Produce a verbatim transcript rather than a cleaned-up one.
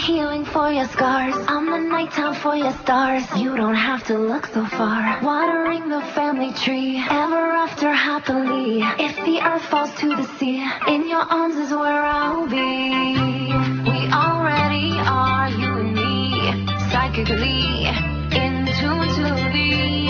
healing for your scars. I'm the nighttime for your stars. You don't have to look so far. Watering the family tree, ever after happily. If the earth falls to the sea, in your arms is where I'll be. We already are, you and me, psychically in tune to the